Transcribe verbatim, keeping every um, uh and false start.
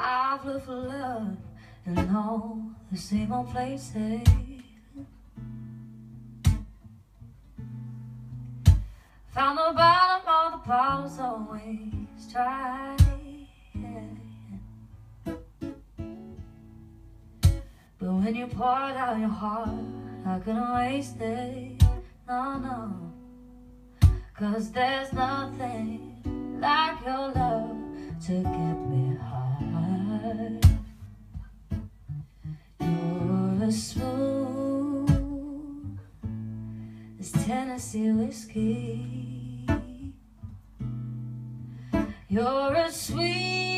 I've looked for love in all the same old places. Found the bottom of the bottles always dry. But when you poured out your heart, I couldn't waste it, no, no. Cause there's nothing like your love to get me high. You're as smooth as Tennessee whiskey. You're as sweet